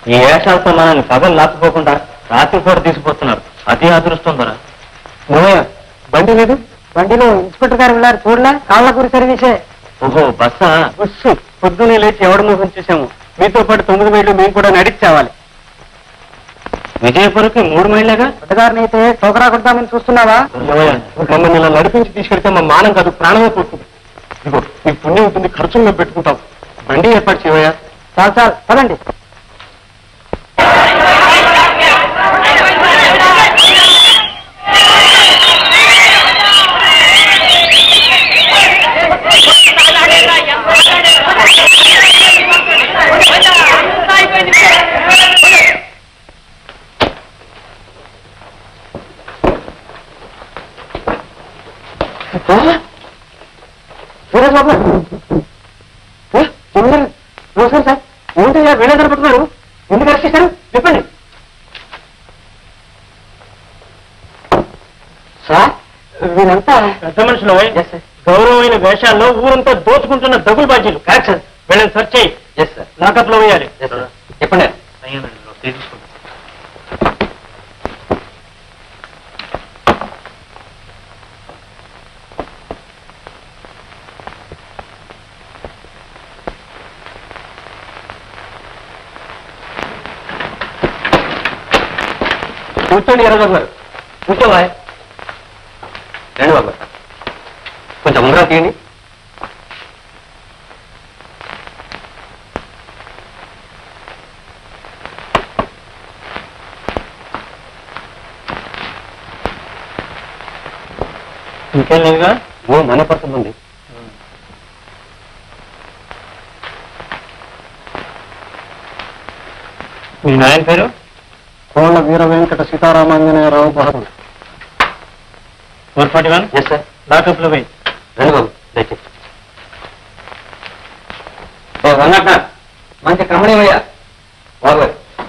ఈ వేషాలతో మనల్ని పగలు లాక్కుపోకుండా రాత్రిపూట తీసుకుపోతున్నారు. అతి అదృష్టం ద్వారా. బండి లేదు. బండిలో ఇన్స్పెక్టర్ గారు ఉన్నారు చూడలే. కాళ్ళకూరి సర్వీసే. ఓహో బస్సా? బస్సు. పొద్దునే లేచి ఎవరి ముఖం చూసాము. మీతో పాటు 9 మైళ్ళు మేము కూడా నడిచావాలి. విజయపురికి 3 మైళ్ళగా? పెద్దగారిని అయితే టోకరా కొడతామని చూస్తున్నావా? మమ్మల్ని ఇలా నడిపించి తీసుకెళ్తే మా మానం కాదు ప్రాణమే పోతుంది. ఇదిగో మీ పుణ్యం ఉంటుంది, ఖర్చుల్లో పెట్టుకుంటాం. బండి ఏర్పాటు చేయవయ్యా. చాలు చాలు పదండి. సార్ ఏంటయ్యా వీళ్ళందరూ పడుతున్నారు? ఎందుకు అరెస్ట్ చేశారు చెప్పండి. సార్ వీళ్ళంతా పెద్ద మనుషులు, గౌరవమైన వేషాల్లో ఊరంతా దోచుకుంటున్న దగులు బాధ్యులు. Correct sir. వీళ్ళని సర్చ్ చేయి. Yes sir. లాకప్ లో వేయాలి. చెప్పండి. కూర్చోండి ఎర్రబాబు గారు. కూర్చోవా. రండి బాబు కొంచెం ముందర తీయండి. ఇంకేం లేదుగా? ఓ మన పర్సన్ ఉంది. మీ నాయన పేరు? Kolla Veera Venkata Sitaramanjaneyarao Bahadur. 441. Yes sir. Lockup లో పోయి రండి బాబు దయచేసి. రంగట్న మంచి కమనీవయ్యా బాబు.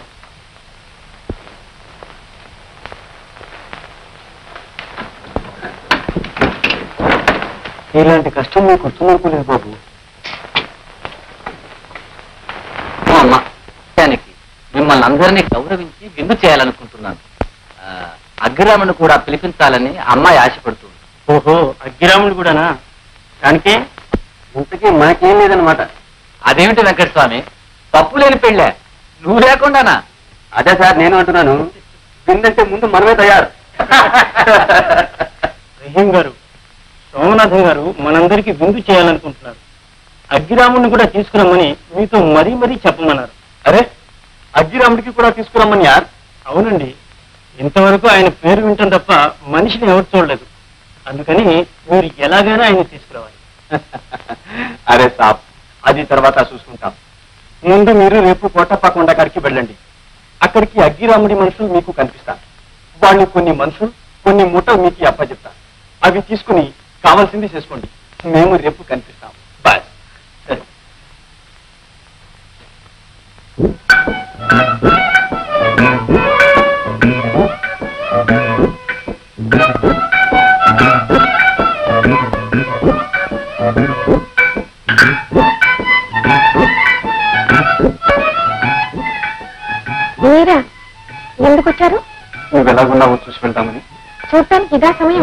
ఇలాంటి కష్టం మీకు వస్తుందనుకోలేదు బాబు. అమ్మా మిమ్మల్ని అందరినీ గౌరవించి విందు చేయాలనుకుంటున్నాను. అగ్గిరాముని కూడా పిలిపించాలని అమ్మాయి ఆశపడుతుంది. ఓహో అగ్గిరాముడు కూడానా? దానికి ఇంతకీ మాకేం లేదనమాట. అదేమిటి వెంకటస్వామి, తప్పు లేని పెళ్ళే, నువ్వు లేకుండానా? అదే సార్ నేను అంటున్నాను. విందంటే ముందు మనమే తయారు. రహీం గారు, సోమనాథం గారు మనందరికీ విందు చేయాలనుకుంటున్నారు. అగ్గిరాముడిని కూడా తీసుకురమ్మని మీతో మరీ మరీ చెప్పమన్నారు. అరే అగ్గిరాముడికి కూడా తీసుకురమ్మని యార్? అవునండి, ఇంతవరకు ఆయన పేరు వింటాం తప్ప మనిషిని ఎవరు చూడలేదు. అందుకని మీరు ఎలాగైనా ఆయన తీసుకురావాలి. అరే సాబ్, అది తర్వాత చూసుకుంటాం. ముందు మీరు రేపు కోటప్పకొండ కాడికి వెళ్ళండి. అక్కడికి అగ్గిరాముడి మనుషులు మీకు కనిపిస్తారు. వాళ్ళు కొన్ని మనుషులు కొన్ని మూటలు మీకు అప్పచెప్తారు. అవి తీసుకుని కావాల్సింది చేసుకోండి. మేము రేపు కనిపిస్తాం. బాయ్. సరే. మీరా ఎందుకు వచ్చారు? నువ్వు ఎలాగున్నావో చూసి వెళ్తామని. చూడటానికి ఇదా సమయం?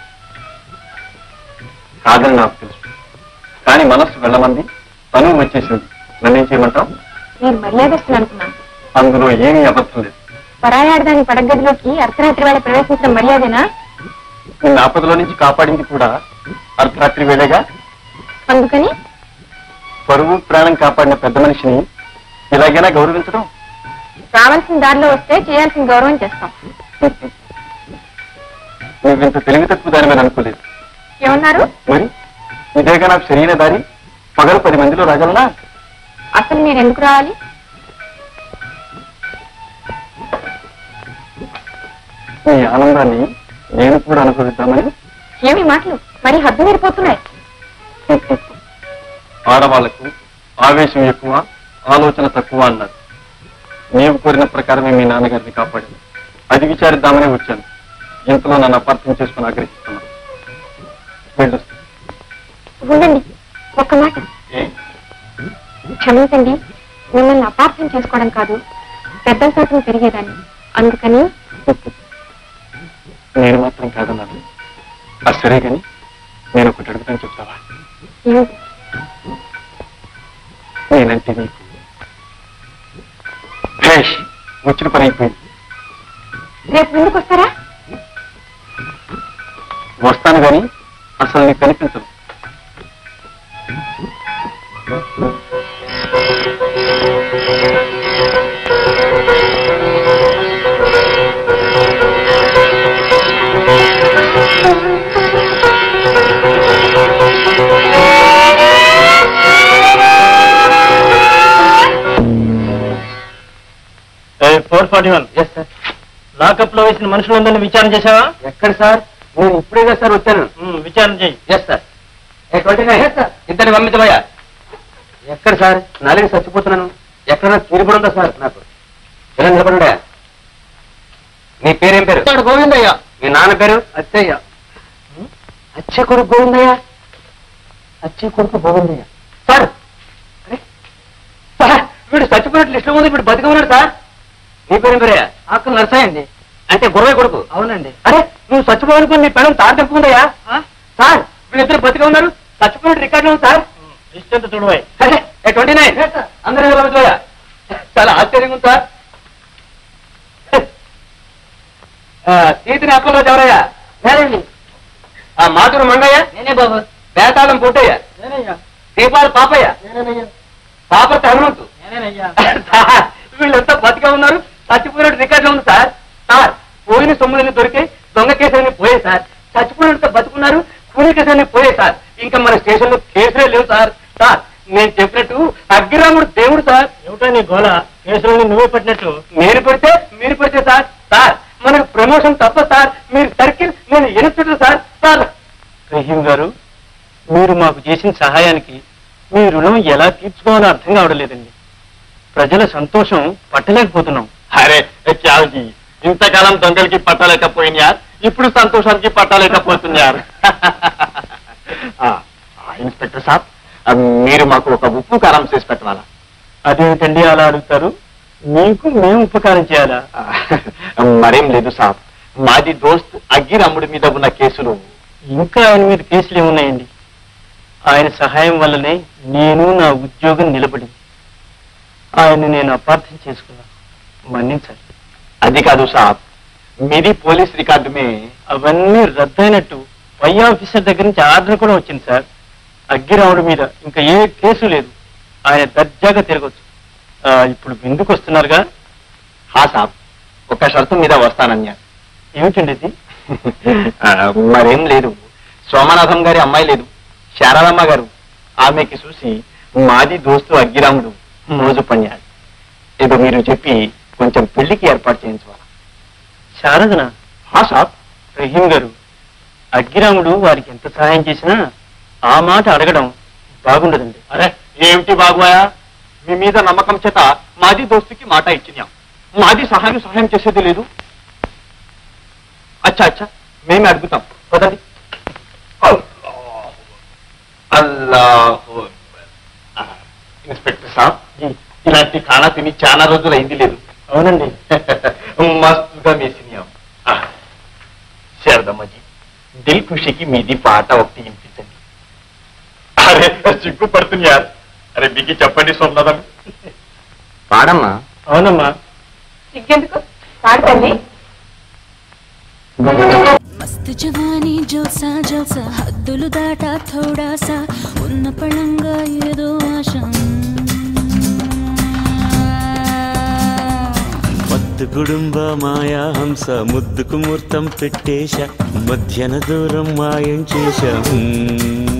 కాదని నాకు తెలుసు, కానీ మనస్సు వెళ్ళమంది, తను వచ్చేసింది. నన్నేం చేయమంటావు? నేను మర్యాదస్తులు అనుకున్నాను. అందులో ఏమీ అబద్ధం లేదు. పరాయాడదాని పడగదిలోకి అర్ధరాత్రి వేళ ప్రవేశించడం మర్యాదేనా? నిన్న ఆపదలో నుంచి కాపాడింది కూడా అర్ధరాత్రి వేళగా. అందుకని పరువు ప్రాణం కాపాడిన పెద్ద మనిషిని ఇలాగైనా గౌరవించడం. కావాల్సిన దారిలో వస్తే చేయాల్సిన గౌరవం చేస్తాం. నువ్వింత తెలివి తక్కువ దాని మీద అనుకోలేదు. ఏమన్నారు? మరి ఇదేగా నాకు సరైన దారి. పగలు 10 మందిలో రాగలనా? అసలు మీరు ఎందుకు రావాలి? నీ ఆనందాన్ని నేను కూడా అనుభవిద్దామని. ఏమి మాటలు మరి హద్దు మీరిపోతున్నాయి. ఆడవాళ్లకు ఆవేశం ఎక్కువ, ఆలోచన తక్కువ అన్నారు. నీవు కోరిన ప్రకారమే మీ నాన్నగారిని కాపాడాను. అది విచారిద్దామని వచ్చాను. ఇంతలో నన్ను అపార్థం చేసుకుని ఆగ్రహిస్తున్నాను. ఉండండి, ఒక్క మాట. క్షమించండి, మిమ్మల్ని అపార్థం చేసుకోవడం కాదు, పెద్దల చోటును పెరిగేదాన్ని, అందుకని నేను మాత్రం కాదన్నాను. అది సరే కానీ నేను ఒకటి అడుగుతాను, చెప్తావా? నేనంటే నీకు వచ్చిన పని అయిపోయింది. రేపు ముందుకు వస్తారా? వస్తాను కానీ అసలు నీకు కనిపించదు. లాకప్ లో వేసిన మనుషులందరినీ విచారణ చేశావా? ఎక్కడ సార్? నేను ఇప్పుడే కదా సార్ వచ్చాను. విచారణ చేయి. Yes sir. ఇద్దరిని పంపించబోయా. ఎక్కడ సార్? నాలుగు చచ్చిపోతున్నాను. ఎక్కడన్నా తీరిపడుందా సార్? నాకు ఎలా నిలబడా? నీ పేరేం పేరు? గోవిందయ్య. మీ నాన్న పేరు? అచ్చయ్య. అచ్చ కొడుకు గోవిందయ్య. అచ్చ కొడుకు గోవిందయ్య. సార్ సార్, వీడు చచ్చిపోయినట్లు లిస్టులో ఉంది, వీడు బతిగా ఉన్నాడు సార్. నీ పేరేం పేరయ్యా? ఆకు నరసాయి అండి. అంటే గురవే కొడుకు? అవునండి. అరే నువ్వు చచ్చిపోవనుకుని నీ పెళ్ళం తాడు తెప్పుకుందయ్యా? సార్ వీళ్ళిద్దరు బతిగా ఉన్నారు, చచ్చిపోయినట్టు రికార్డులో ఉంది సార్. లిస్ట్ ఎంత చూడవాయి? 29. అందరూ పంపించబోయా. చాలా ఆశ్చర్యంగా ఉంది సార్. సీతిని అక్కలరాజు ఎవరయ్యా? నేనండి. ఆ మాటూరు మంగయ్య? నేనే బాబు. బేతాళం పుట్టయ్య? నేనయ్యా. దీపాలు పాపయ్య? నేనేనయ్యా. పాపర్తి హనుమంతు? నేనేనయ్యా. వీళ్ళంతా బతిగా ఉన్నారు, చచ్చిపోయినట్టు రికార్డులో ఉంది సార్. సార్ పోయిన సొమ్ములన్నీ దొరికి దొంగ కేసులన్నీ పోయాయి సార్. చచ్చిపోయినట్టు బతుకున్నారు, కూలీ కేసులన్నీ పోయాయి సార్. ఇంకా మన స్టేషన్ లో కేసులే లేవు సార్. సార్ నేను చెప్పినట్టు అగ్గిరాముడు దేవుడు సార్. ఏమిటో నీ గోళ? కేసులని నువ్వే పట్టినట్టు. నేను పెడితే మీరు పెడితే సార్. సార్ మనకు ప్రమోషన్ తప్ప సార్. మీరు సర్కిల్, నేను ఎనుచుంటా సార్. సార్ రహీం గారు, మీరు మాకు చేసిన సహాయానికి మీ రుణం ఎలా తీర్చుకోవాలో అర్థం కావడలేదండి. ప్రజల సంతోషం పట్టలేకపోతున్నాం. అరే క్యాల్జీ, ఇంతకాలం దొంగలకి పట్టలేకపోయినారు, ఇప్పుడు సంతోషానికి పట్టలేకపోతున్నారు. ఇన్స్పెక్టర్ సాబ్, మీరు మాకు ఒక ఉప్పు కారం చేసి పెట్టవాలా? అదేమిటండి అలా అడుగుతారు? మీకు మేము ఉపకారం చేయాలా? మరేం లేదు సాబ్, మాది దోస్త్ అగ్గిరాముడి మీద ఉన్న కేసులు ఇంకా ఆయన మీద కేసులు ఏమున్నాయండి? ఆయన సహాయం వల్లనే నేను నా ఉద్యోగం నిలబడింది. ఆయన్ని నేను అపార్థం చేసుకున్నాను, మన్నించాలి. అది కాదు సాబ్, మీది పోలీస్ రికార్డు మే అవన్నీ రద్దయినట్టు పై ఆఫీసర్ దగ్గర నుంచి ఆర్డర్ కూడా వచ్చింది సార్. అగ్గిరాముడి మీద ఇంకా ఏ కేసు లేదు, ఆయన దర్జాగా తిరగచ్చు. ఇప్పుడు విందుకు వస్తున్నారుగా? హా సాబ్, ఒక షరతు మీద వస్తానన్నారు. ఏమిటండి ఇది? మరేం లేదు, సోమనాథం గారి అమ్మాయి లేదు, శారదమ్మ గారు, ఆమెకి చూసి మాది దోస్తు అగ్గిరాముడు మోజు పన్నాడు. ఏదో మీరు చెప్పి కొంచెం పెళ్లికి ఏర్పాటు చేయించుకోవాలి. శారదనా? హా సాబ్. రహీం గారు, అగ్గిరాముడు వారికి ఎంత సహాయం చేసినా ఆ మాట అడగడం బాగుండదండి. అరే ఏమిటి బాగుయా, మీ మీద నమ్మకం చేత మాది దోస్తుకి మాట ఇచ్చినాం, మాది సహాయం చేసేది లేదు. అచ్చా అచ్చా, మేమే అడుగుతాం, పదండి. అల్లాహు ఇన్స్పెక్టర్ సాబ్, ఇలాంటి ఖానా తిని చాలా రోజులు అయింది లేదు. అవునండి, మస్తుగా మేసినాం. శారదమ్మజీ, దిల్ ఖుషికి మీది పాట ఒకటి వినిపించండి. అరే సిగ్గుపడుతున్నారు. అరే మీకు చెప్పండి సోమనాథం. పాడమ్మా. అవునమ్మా. సిగ్గెందుకు, పాడతండి. మస్త్ జవానీ జల్సా జల్సా, హద్దులు దాటా థోడాసా, ఉన్న పళంగా ఏదో ఆశ. మత్తు కుటుంబ మాయా హంస, ముద్దుకు ముహూర్తం పెట్టేశ, మధ్యన దూరం మాయం చేశ.